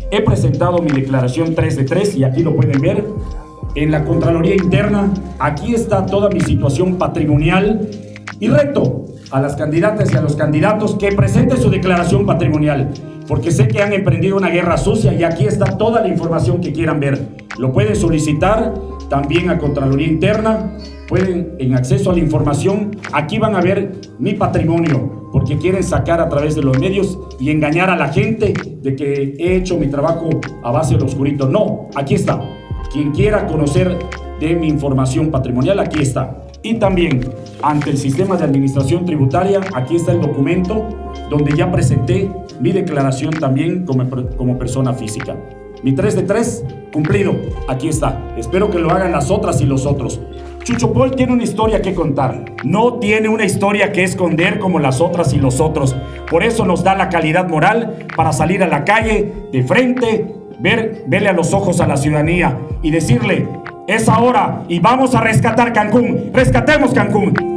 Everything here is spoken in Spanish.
He presentado mi declaración 3 de 3 y aquí lo pueden ver. En la Contraloría Interna, aquí está toda mi situación patrimonial y reto a las candidatas y a los candidatos que presenten su declaración patrimonial, porque sé que han emprendido una guerra sucia y aquí está toda la información que quieran ver. Lo pueden solicitar también a Contraloría Interna, pueden en acceso a la información, aquí van a ver mi patrimonio, porque quieren sacar a través de los medios y engañar a la gente de que he hecho mi trabajo a base de lo oscurito. No, aquí está. Quien quiera conocer de mi información patrimonial, aquí está. Y también, ante el sistema de administración tributaria, aquí está el documento donde ya presenté mi declaración también como persona física. Mi 3 de 3, cumplido, aquí está. Espero que lo hagan las otras y los otros. Chucho Paul tiene una historia que contar, no tiene una historia que esconder como las otras y los otros. Por eso nos da la calidad moral para salir a la calle, de frente, verle a los ojos a la ciudadanía y decirle: es ahora y vamos a rescatar Cancún. ¡Rescatemos Cancún!